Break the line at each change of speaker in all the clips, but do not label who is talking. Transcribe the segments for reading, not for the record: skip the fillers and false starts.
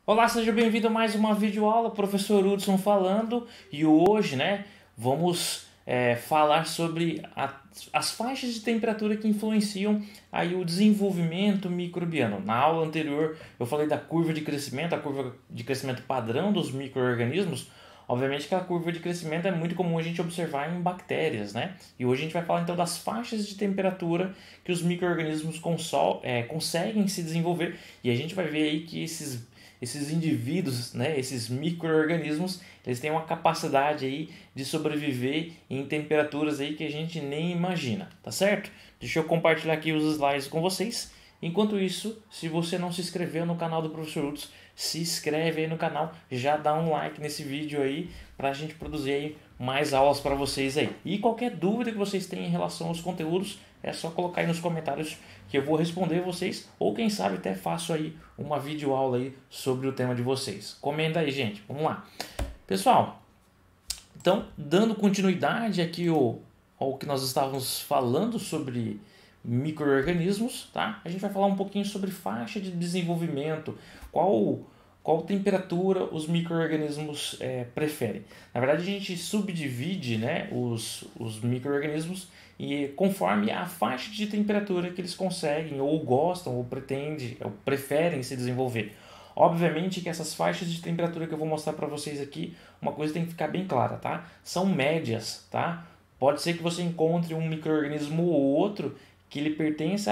Olá, seja bem-vindo a mais uma videoaula, professor Hudson falando, e hoje, vamos falar sobre as faixas de temperatura que influenciam aí o desenvolvimento microbiano. Na aula anterior eu falei da curva de crescimento, a curva de crescimento padrão dos micro-organismos. Obviamente que a curva de crescimento é muito comum a gente observar em bactérias, né? E hoje a gente vai falar então das faixas de temperatura que os micro-organismos conseguem se desenvolver, e a gente vai ver aí que esses indivíduos, né, esses micro-organismos, eles têm uma capacidade aí de sobreviver em temperaturas aí que a gente nem imagina, tá certo? Deixa eu compartilhar aqui os slides com vocês. Enquanto isso, se você não se inscreveu no canal do Professor Hudson, se inscreve aí no canal, já dá um like nesse vídeo aí para a gente produzir aí mais aulas para vocês aí. E qualquer dúvida que vocês tenham em relação aos conteúdos, é só colocar aí nos comentários que eu vou responder vocês, ou quem sabe até faço aí uma videoaula aí sobre o tema de vocês. Comenta aí, gente. Vamos lá. Pessoal, então, dando continuidade aqui ao que nós estávamos falando sobre micro-organismos, tá? A gente vai falar um pouquinho sobre faixa de desenvolvimento, qual temperatura os micro-organismos preferem. Na verdade, a gente subdivide, né, os micro-organismos e conforme a faixa de temperatura que eles conseguem, ou gostam, ou pretendem, ou preferem se desenvolver. Obviamente que essas faixas de temperatura que eu vou mostrar para vocês aqui, uma coisa tem que ficar bem clara, tá? São médias, tá? Pode ser que você encontre um micro-organismo ou outro que ele pertença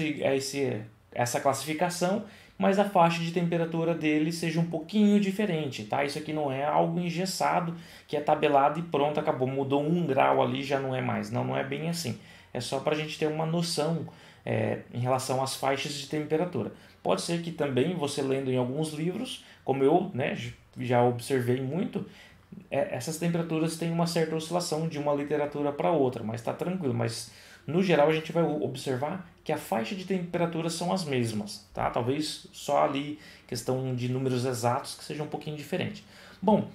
essa classificação, mas a faixa de temperatura dele seja um pouquinho diferente, tá? Isso aqui não é algo engessado, que é tabelado e pronto, acabou. Mudou 1 grau ali, já não é mais. Não, não é bem assim. É só para a gente ter uma noção em relação às faixas de temperatura. Pode ser que também você lendo em alguns livros, como eu, né, já observei muito, essas temperaturas têm uma certa oscilação de uma literatura para outra, mas está tranquilo. Mas no geral a gente vai observar que a faixa de temperaturas são as mesmas, tá? Talvez só ali questão de números exatos que seja um pouquinho diferente. Bom,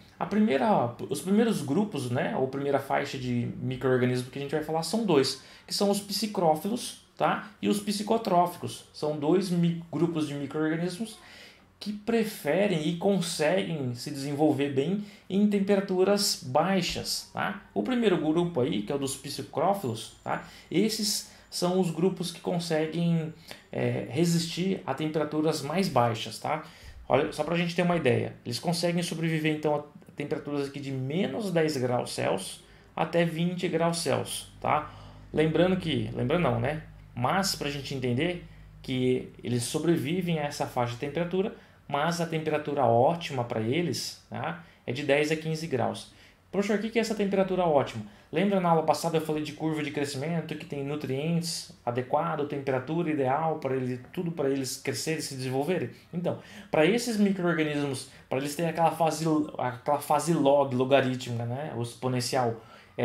os primeiros grupos, né, ou primeira faixa de micro-organismos que a gente vai falar são dois, que são os psicrófilos, tá? E os psicotróficos. São dois grupos de micro-organismos que preferem e conseguem se desenvolver bem em temperaturas baixas, tá? O primeiro grupo aí, que é o dos psicrófilos, tá? Esses são os grupos que conseguem resistir a temperaturas mais baixas, tá? Olha, só para a gente ter uma ideia, eles conseguem sobreviver então a temperaturas aqui de menos 10 graus Celsius até 20 graus Celsius, tá? Lembrando não, né? Mas para a gente entender que eles sobrevivem a essa faixa de temperatura, mas a temperatura ótima para eles, tá, é de 10 a 15 graus. Professor, o que é essa temperatura ótima? Lembra na aula passada eu falei de curva de crescimento, que tem nutrientes adequados, temperatura ideal para tudo para eles crescerem e se desenvolverem? Então, para esses micro-organismos, para eles terem aquela fase logarítmica, né, o exponencial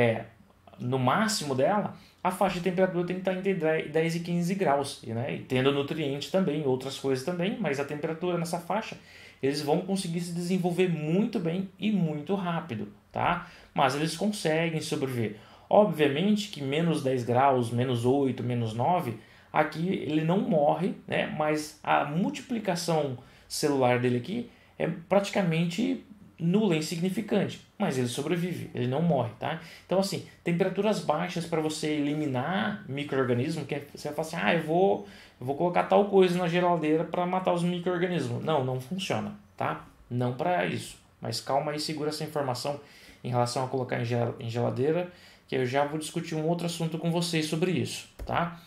no máximo dela, a faixa de temperatura tem que estar entre 10 e 15 graus, né? E tendo nutrientes também, outras coisas também, mas a temperatura nessa faixa, eles vão conseguir se desenvolver muito bem e muito rápido, tá? Mas eles conseguem sobreviver. Obviamente que menos 10 graus, menos 8, menos 9, aqui ele não morre, né? Mas a multiplicação celular dele aqui é praticamente nula, insignificante, mas ele sobrevive, ele não morre, tá? Então assim, temperaturas baixas para você eliminar micro-organismos, que você vai falar assim, eu vou colocar tal coisa na geladeira para matar os micro-organismos. Não, não funciona, tá? Não para isso. Mas calma aí, segura essa informação em relação a colocar em geladeira, que eu já vou discutir um outro assunto com vocês sobre isso, tá?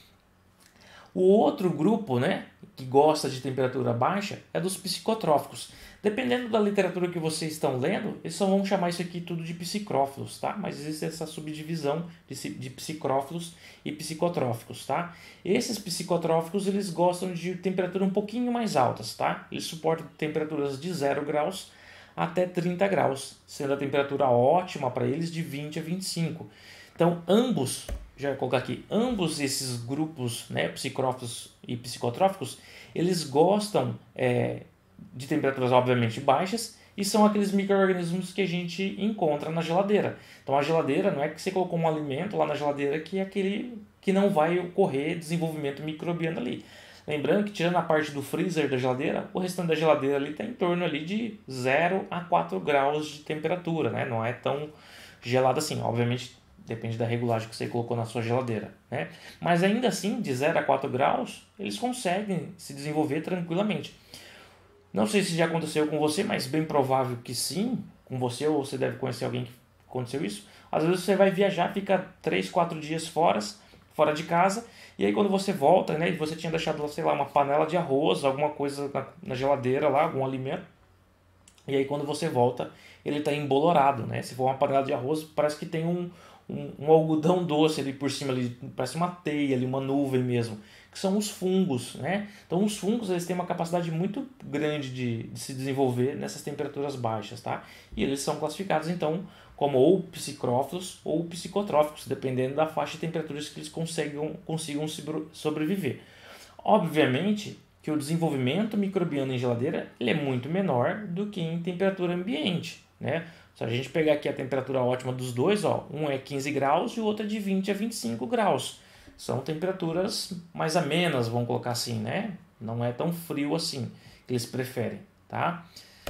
O outro grupo, né, que gosta de temperatura baixa é dos psicotróficos. Dependendo da literatura que vocês estão lendo, eles só vão chamar isso aqui tudo de psicrófilos, tá? Mas existe essa subdivisão de psicrófilos e psicotróficos, tá? Esses psicotróficos, eles gostam de temperatura um pouquinho mais altas, tá? Eles suportam temperaturas de 0 graus até 30 graus, sendo a temperatura ótima para eles de 20 a 25. Então, já vou colocar aqui, ambos esses grupos, né, psicrófilos e psicotróficos, eles gostam de temperaturas obviamente baixas e são aqueles micro-organismos que a gente encontra na geladeira. Então a geladeira não é que você colocou um alimento lá na geladeira que é aquele que não vai ocorrer desenvolvimento microbiano ali. Lembrando que tirando a parte do freezer da geladeira, o restante da geladeira ali está em torno ali de 0 a 4 graus de temperatura, né? Não é tão gelado assim, obviamente depende da regulagem que você colocou na sua geladeira, né? Mas ainda assim, de 0 a 4 graus, eles conseguem se desenvolver tranquilamente. Não sei se já aconteceu com você, mas bem provável que sim, com você ou você deve conhecer alguém que aconteceu isso. Às vezes você vai viajar, fica 3, 4 dias fora de casa, e aí quando você volta, né, você tinha deixado, sei lá, uma panela de arroz, alguma coisa na geladeira lá, algum alimento, e aí quando você volta, ele está embolorado, né? Se for uma panela de arroz, parece que tem um algodão doce ali por cima, ali, parece uma teia ali, uma nuvem mesmo, que são os fungos, né? Então os fungos eles têm uma capacidade muito grande de se desenvolver nessas temperaturas baixas, tá? E eles são classificados então como ou psicrófilos ou psicotróficos, dependendo da faixa de temperaturas que eles consigam sobreviver. Obviamente que o desenvolvimento microbiano em geladeira ele é muito menor do que em temperatura ambiente, né? Se a gente pegar aqui a temperatura ótima dos dois, ó, um é 15 graus e o outro é de 20 a 25 graus. São temperaturas mais amenas, vamos colocar assim, né? Não é tão frio assim que eles preferem, tá?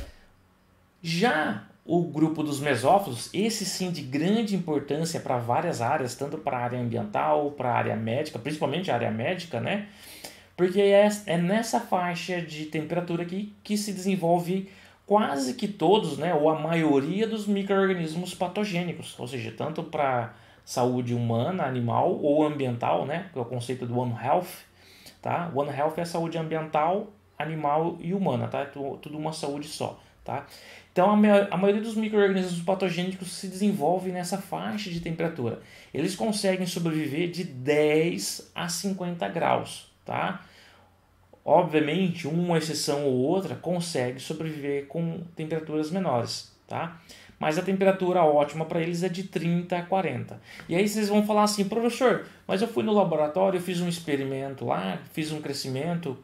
Já o grupo dos mesófilos, esse sim de grande importância para várias áreas, tanto para a área ambiental, para a área médica, principalmente a área médica, né? Porque é nessa faixa de temperatura que se desenvolve quase que todos, né, ou a maioria dos micro-organismos patogênicos, ou seja, tanto para saúde humana, animal ou ambiental, né, que é o conceito do One Health, tá? One Health é a saúde ambiental, animal e humana, tá? É tudo uma saúde só, tá? Então a maioria dos micro-organismos patogênicos se desenvolve nessa faixa de temperatura. Eles conseguem sobreviver de 10 a 50 graus, tá? Obviamente, uma exceção ou outra consegue sobreviver com temperaturas menores, tá? Mas a temperatura ótima para eles é de 30 a 40. E aí vocês vão falar assim, professor, mas eu fui no laboratório, eu fiz um experimento lá, fiz um crescimento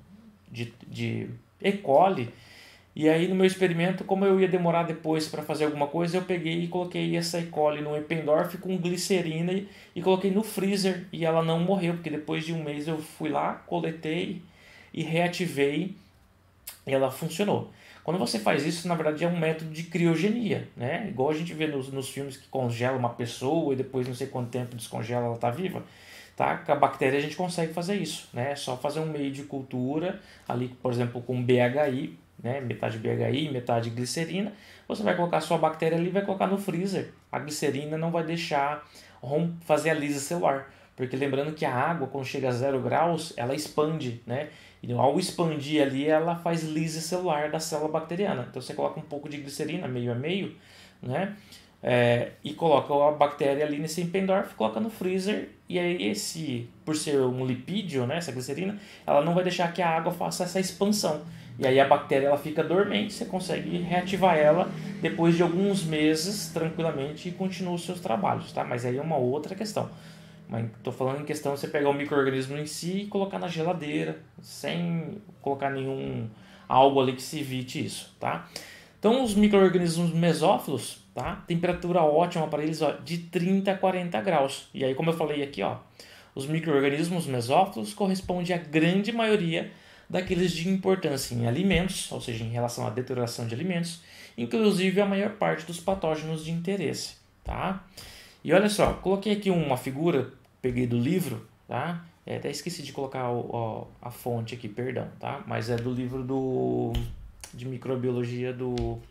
de E. coli, e aí no meu experimento, como eu ia demorar depois para fazer alguma coisa, eu peguei e coloquei essa E. coli no Eppendorf com glicerina e coloquei no freezer e ela não morreu, porque depois de um mês eu fui lá, coletei e reativei e ela funcionou. Quando você faz isso, na verdade é um método de criogenia, né? Igual a gente vê nos filmes que congela uma pessoa e depois não sei quanto tempo descongela, ela está viva. Tá? Com a bactéria a gente consegue fazer isso, né? É só fazer um meio de cultura ali, por exemplo, com BHI, né? Metade BHI, metade glicerina. Você vai colocar a sua bactéria ali e vai colocar no freezer. A glicerina não vai deixar fazer a lise celular. Porque lembrando que a água, quando chega a 0 graus, ela expande, né? E ao expandir ali, ela faz lise celular da célula bacteriana. Então você coloca um pouco de glicerina, meio a meio, né? E coloca a bactéria ali nesse Eppendorf, coloca no freezer, e aí por ser um lipídio, né, essa glicerina, ela não vai deixar que a água faça essa expansão. E aí a bactéria ela fica dormente, você consegue reativar ela depois de alguns meses tranquilamente e continua os seus trabalhos, tá? Mas aí é uma outra questão. Mas estou falando em questão de você pegar o micro-organismo em si e colocar na geladeira, sem colocar algo ali que se evite isso, tá? Então os micro-organismos mesófilos, tá? Temperatura ótima para eles, ó, de 30 a 40 graus. E aí, como eu falei aqui, ó, os micro-organismos mesófilos correspondem à grande maioria daqueles de importância em alimentos, ou seja, em relação à deterioração de alimentos, inclusive a maior parte dos patógenos de interesse, tá? E olha só, coloquei aqui uma figura, peguei do livro, tá? Até esqueci de colocar a fonte aqui, perdão, tá? Mas é do livro de microbiologia do...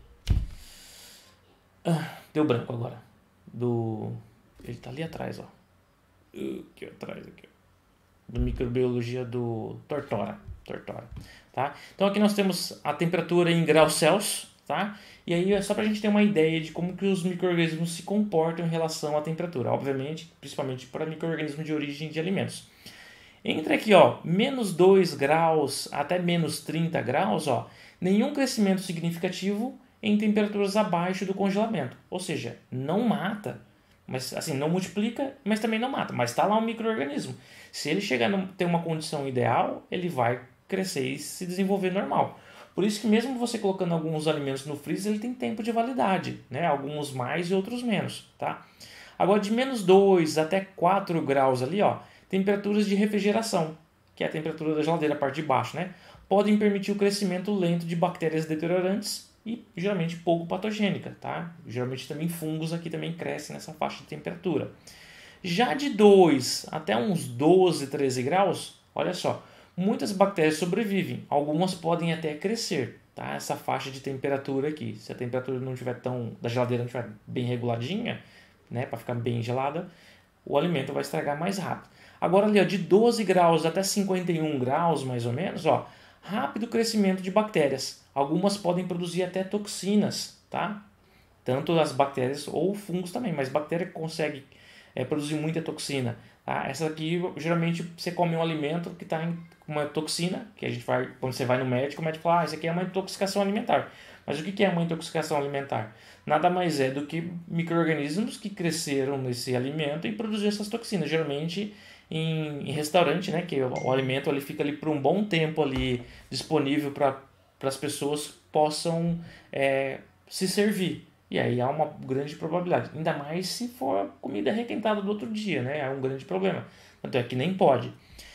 deu branco agora. Ele tá ali atrás, ó. Aqui atrás, aqui, ó. Do microbiologia do Tortora, tá? Então aqui nós temos a temperatura em graus Celsius, tá? E aí é só para a gente ter uma ideia de como que os micro-organismos se comportam em relação à temperatura. Obviamente, principalmente para micro-organismos de origem de alimentos. Entre aqui, ó, menos 2 graus até menos 30 graus, ó, nenhum crescimento significativo em temperaturas abaixo do congelamento. Ou seja, não mata, mas assim, não multiplica, mas também não mata. Mas está lá um micro-organismo. Se ele chegar a ter uma condição ideal, ele vai crescer e se desenvolver normal. Por isso que mesmo você colocando alguns alimentos no freezer, ele tem tempo de validade, né? Alguns mais e outros menos, tá? Agora de menos 2 até 4 graus ali, ó, temperaturas de refrigeração, que é a temperatura da geladeira, a parte de baixo, né? Podem permitir o crescimento lento de bactérias deteriorantes e geralmente pouco patogênica, tá? Geralmente também fungos aqui também crescem nessa faixa de temperatura. Já de 2 até uns 12, 13 graus, olha só, muitas bactérias sobrevivem, algumas podem até crescer, tá? Essa faixa de temperatura aqui, se a temperatura não tiver da geladeira não estiver bem reguladinha, né, para ficar bem gelada, o alimento vai estragar mais rápido. Agora ali, ó, de 12 graus até 51 graus, mais ou menos, ó, rápido crescimento de bactérias. Algumas podem produzir até toxinas, tá? Tanto as bactérias ou fungos também, mas bactéria consegue produzir muita toxina. Tá? Essa aqui, geralmente, você come um alimento que está com uma toxina, que a gente vai, quando você vai no médico, o médico fala, isso aqui é uma intoxicação alimentar. Mas o que é uma intoxicação alimentar? Nada mais é do que micro-organismos que cresceram nesse alimento e produziram essas toxinas. Geralmente em restaurante, né, que o alimento ele fica ali por um bom tempo ali disponível para as pessoas possam se servir. E aí há uma grande probabilidade, ainda mais se for comida requentada do outro dia, né? É um grande problema. Tanto é que nem pode.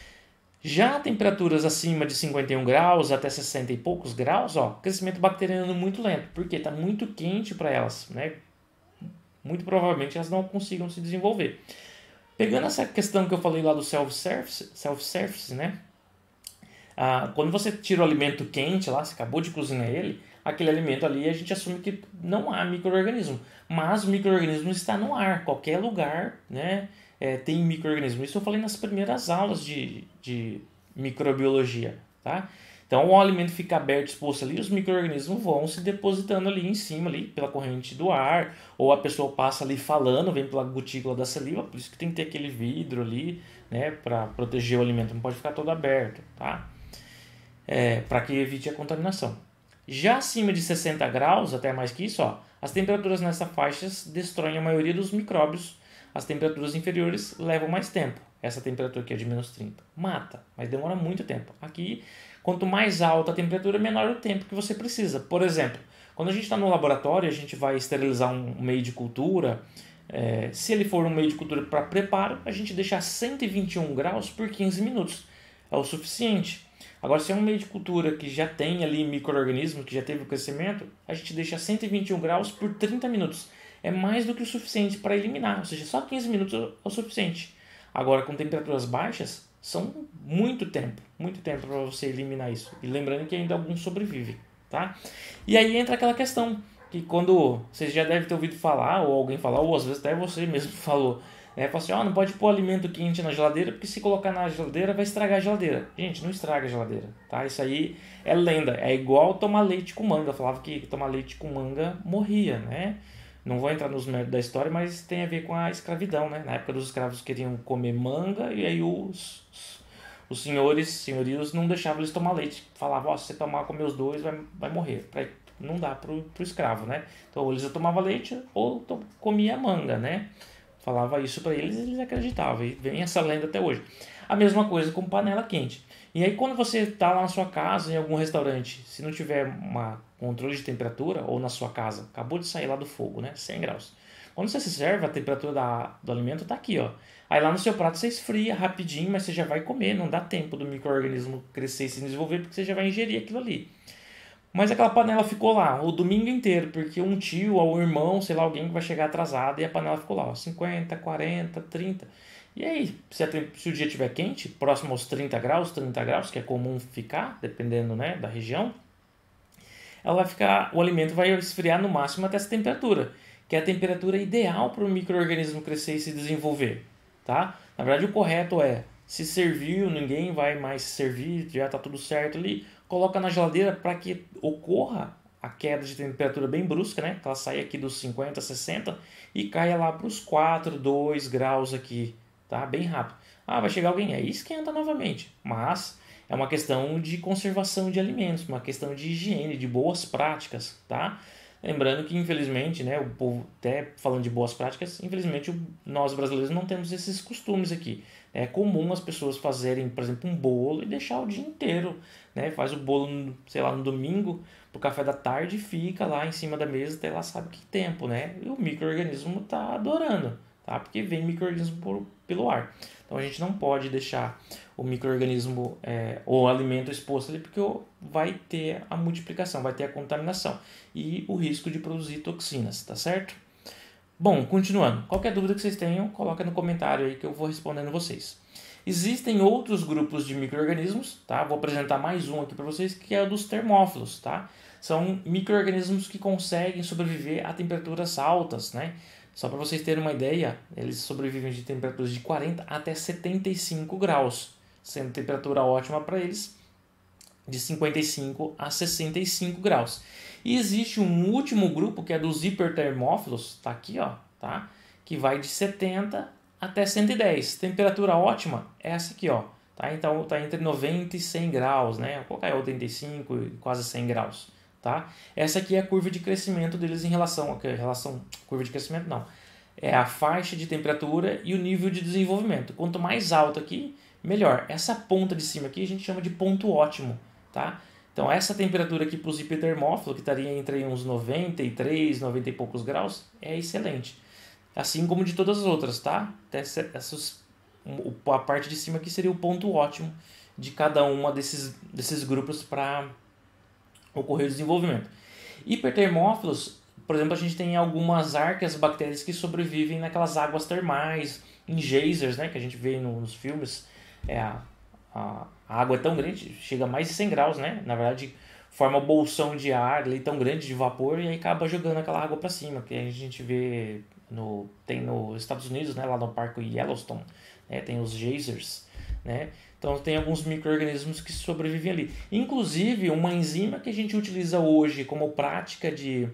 Já temperaturas acima de 51 graus até 60 e poucos graus, ó, crescimento bacteriano muito lento, porque está muito quente para elas, né? Muito provavelmente elas não consigam se desenvolver. Pegando essa questão que eu falei lá do self-service, né? Quando você tira o alimento quente lá, você acabou de cozinhar ele, aquele alimento ali a gente assume que não há micro-organismo, mas o micro-organismo está no ar, qualquer lugar, né, tem micro-organismo. Isso eu falei nas primeiras aulas de microbiologia, tá? Então o alimento fica aberto, exposto ali, os micro-organismos vão se depositando ali em cima, ali, pela corrente do ar, ou a pessoa passa ali falando, vem pela gotícula da saliva, por isso que tem que ter aquele vidro ali, né, para proteger o alimento, não pode ficar todo aberto, tá? Para que evite a contaminação. Já acima de 60 graus, até mais que isso, ó, as temperaturas nessa faixa destroem a maioria dos micróbios. As temperaturas inferiores levam mais tempo. Essa temperatura aqui é de menos 30. Mata, mas demora muito tempo. Aqui, quanto mais alta a temperatura, menor o tempo que você precisa. Por exemplo, quando a gente está no laboratório, a gente vai esterilizar um meio de cultura. Se ele for um meio de cultura para preparo, a gente deixa a 121 graus por 15 minutos. É o suficiente. Agora, se é um meio de cultura que já tem ali micro-organismos, que já teve o crescimento, a gente deixa 121 graus por 30 minutos. É mais do que o suficiente para eliminar, ou seja, só 15 minutos é o suficiente. Agora, com temperaturas baixas, são muito tempo para você eliminar isso. E lembrando que ainda alguns sobrevivem, tá? E aí entra aquela questão, que quando você já deve ter ouvido falar, ou alguém falar, ou às vezes até você mesmo falou, fala assim, não pode pôr alimento quente na geladeira, porque se colocar na geladeira vai estragar a geladeira. Gente, não estraga a geladeira, tá? Isso aí é lenda, é igual tomar leite com manga. Eu falava que tomar leite com manga morria, né? Não vou entrar nos méritos da história, mas tem a ver com a escravidão, né? Na época dos escravos queriam comer manga e aí os senhorios não deixavam eles tomar leite. Falavam, se você comer os dois vai morrer. Não dá pro escravo, né? Então eles tomavam leite ou comia manga, né? Falava isso para eles e eles acreditavam. E vem essa lenda até hoje. A mesma coisa com panela quente. E aí quando você está lá na sua casa, em algum restaurante, se não tiver um controle de temperatura, ou na sua casa, acabou de sair lá do fogo, né? 100 graus. Quando você se serve, a temperatura do alimento está aqui, ó. Aí lá no seu prato você esfria rapidinho, mas você já vai comer. Não dá tempo do micro-organismo crescer e se desenvolver, porque você já vai ingerir aquilo ali. Mas aquela panela ficou lá o domingo inteiro, porque um tio ou um irmão, sei lá, alguém que vai chegar atrasado e a panela ficou lá, ó, 50, 40, 30. E aí, se o dia estiver quente, próximo aos 30 graus, que é comum ficar, dependendo, né, da região, o alimento vai esfriar no máximo até essa temperatura, que é a temperatura ideal para o micro-organismo crescer e se desenvolver, tá? Na verdade, o correto se serviu, ninguém vai mais se servir, já está tudo certo ali, coloca na geladeira para que ocorra a queda de temperatura bem brusca, né? Que ela saia aqui dos 50, 60 e caia lá para os 4, 2 graus aqui, tá? Bem rápido. Vai chegar alguém, aí esquenta novamente. Mas é uma questão de conservação de alimentos, uma questão de higiene, de boas práticas, tá? Lembrando que, infelizmente, né, o povo, até falando de boas práticas, infelizmente nós brasileiros não temos esses costumes aqui. É comum as pessoas fazerem, por exemplo, um bolo e deixar o dia inteiro, né? Faz o bolo, sei lá, no domingo, pro café da tarde, fica lá em cima da mesa até lá sabe que tempo, né? E o micro-organismo tá adorando, tá? Porque vem micro-organismo pelo ar. Então a gente não pode deixar o micro-organismo ou o alimento exposto ali, porque vai ter a multiplicação, vai ter a contaminação e o risco de produzir toxinas, tá certo? Bom, continuando. Qualquer dúvida que vocês tenham, coloca no comentário aí que eu vou respondendo vocês. Existem outros grupos de micro-organismos, tá? Vou apresentar mais um aqui para vocês, que é o dos termófilos, tá? São micro-organismos que conseguem sobreviver a temperaturas altas, né? Só para vocês terem uma ideia, eles sobrevivem de temperaturas de 40 até 75 graus, sendo temperatura ótima para eles de 55 a 65 graus. E existe um último grupo que é dos hipertermófilos, tá aqui, ó, tá? Que vai de 70 até 110. Temperatura ótima é essa aqui, ó, tá? Então tá entre 90 e 100 graus, né? Vou colocar 85 e quase 100 graus, tá? Essa aqui é a curva de crescimento deles em relação curva de crescimento não. É a faixa de temperatura e o nível de desenvolvimento. Quanto mais alto aqui, melhor. Essa ponta de cima aqui a gente chama de ponto ótimo, tá? Então essa temperatura aqui para os hipertermófilos, que estaria entre uns 93, 90 e poucos graus, é excelente. Assim como de todas as outras, tá? A parte de cima aqui seria o ponto ótimo de cada uma desses grupos para ocorrer o desenvolvimento. Hipertermófilos, por exemplo, a gente tem algumas arqueias bactérias que sobrevivem naquelas águas termais, em geysers, né, que a gente vê nos filmes. A água é tão grande, chega a mais de 100 graus, né? Na verdade, forma um bolsão de ar ali tão grande de vapor e aí acaba jogando aquela água para cima, que a gente vê tem nos Estados Unidos, né, lá no Parque Yellowstone, né, tem os geysers, né? Então tem alguns micro-organismos que sobrevivem ali. Inclusive, uma enzima que a gente utiliza hoje como prática de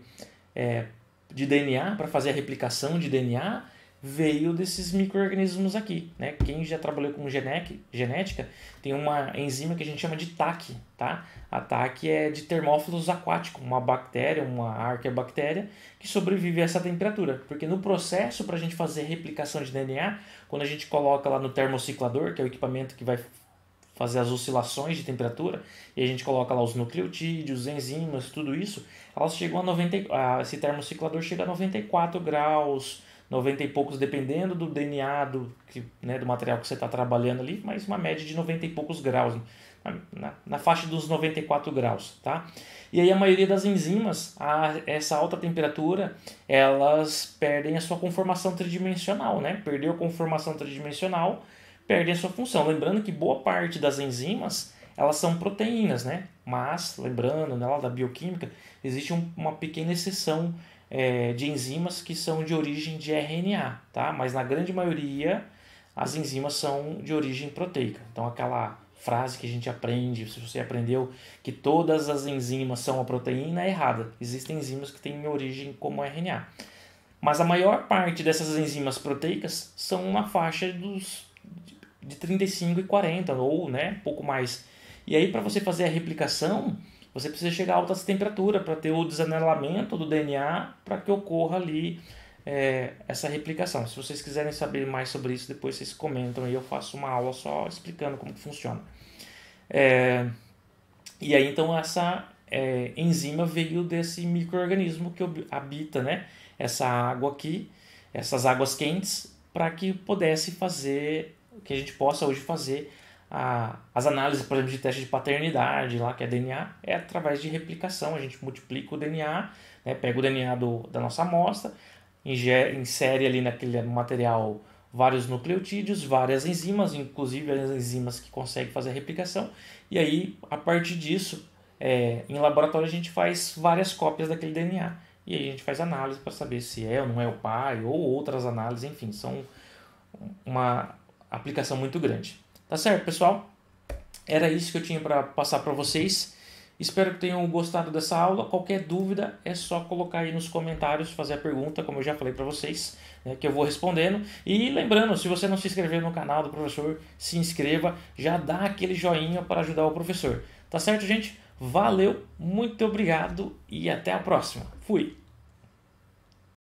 DNA, para fazer a replicação de DNA, veio desses micro-organismos aqui, né? Quem já trabalhou com genética, tem uma enzima que a gente chama de TAC, tá? A TAC é de termófilos aquáticos, uma bactéria, uma arqueabactéria que sobrevive a essa temperatura, porque no processo para a gente fazer replicação de DNA, quando a gente coloca lá no termociclador, que é o equipamento que vai fazer as oscilações de temperatura, e a gente coloca lá os nucleotídeos, enzimas, tudo isso, elas chegam a esse termociclador chega a 94 graus, 90 e poucos, dependendo do DNA, do material que você está trabalhando ali, mas uma média de 90 e poucos graus, na faixa dos 94 graus, tá? E aí a maioria das enzimas, a essa alta temperatura, elas perdem a sua conformação tridimensional, né? Perdeu a conformação tridimensional, perdem a sua função. Lembrando que boa parte das enzimas, elas são proteínas, né? Mas, lembrando, né, lá da bioquímica, existe uma pequena exceção de enzimas que são de origem de RNA, tá? Mas na grande maioria as enzimas são de origem proteica. Então aquela frase que a gente aprende, se você aprendeu que todas as enzimas são a proteína, é errada. Existem enzimas que têm origem como RNA. Mas a maior parte dessas enzimas proteicas são na faixa de 35 e 40 ou, né, um pouco mais. E aí para você fazer a replicação, você precisa chegar a altas temperaturas para ter o desanelamento do DNA para que ocorra ali essa replicação. Se vocês quiserem saber mais sobre isso, depois vocês comentam aí, eu faço uma aula só explicando como que funciona. E aí então essa enzima veio desse micro-organismo que habita, né, essa água aqui, essas águas quentes, para que pudesse fazer, que a gente possa hoje fazer as análises, por exemplo, de teste de paternidade, lá, que é DNA, é através de replicação. A gente multiplica o DNA, né, pega o DNA da nossa amostra, insere ali naquele material vários nucleotídeos, várias enzimas, inclusive as enzimas que conseguem fazer a replicação, e aí, a partir disso, em laboratório a gente faz várias cópias daquele DNA, e aí a gente faz análise para saber se é ou não é o pai, ou outras análises, enfim, são uma aplicação muito grande. Tá certo, pessoal? Era isso que eu tinha para passar para vocês. Espero que tenham gostado dessa aula. Qualquer dúvida é só colocar aí nos comentários, fazer a pergunta, como eu já falei para vocês, né, que eu vou respondendo. E lembrando, se você não se inscreveu no canal do professor, se inscreva, já dá aquele joinha para ajudar o professor. Tá certo, gente? Valeu, muito obrigado e até a próxima. Fui!